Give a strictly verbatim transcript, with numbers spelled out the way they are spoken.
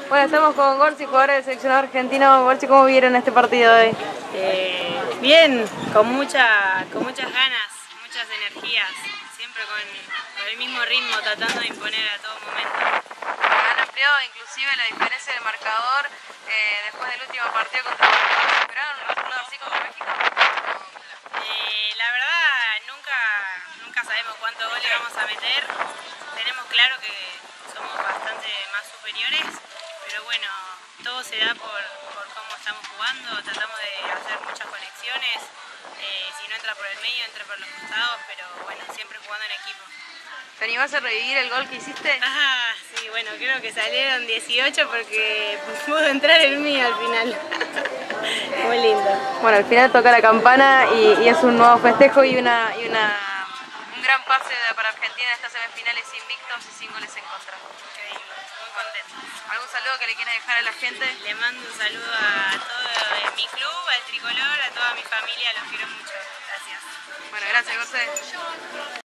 Bueno, estamos con Gorzi, jugador del seleccionado argentino. Gorzi, ¿cómo vieron este partido de hoy? Eh, bien, con, mucha, con muchas ganas, muchas energías, siempre con, con el mismo ritmo, tratando de imponer a todo momento. Han ampliado inclusive la diferencia del marcador eh, después del último partido contra México. ¿Esperaron un resultado así contra México? Eh, la verdad, nunca, nunca sabemos cuántos goles vamos a meter. Tenemos claro que somos bastante más superiores, pero bueno, todo se da por, por cómo estamos jugando. Tratamos de hacer muchas conexiones, eh, si no entra por el medio, entra por los costados, pero bueno, siempre jugando en equipo. ¿Te animás a revivir el gol que hiciste? Ah, sí, bueno, creo que salieron dieciocho porque pudo entrar el mío al final. Muy lindo. Bueno, al final toca la campana y, y es un nuevo festejo y una, y una un gran pase de, para Argentina en estas semifinales invictos y sin goles en contra. Increíble, muy contento. ¿Algún saludo que le quieras dejar a la gente? Le mando un saludo a todo mi club, al tricolor, a toda mi familia, los quiero mucho. Gracias. Bueno, gracias, José.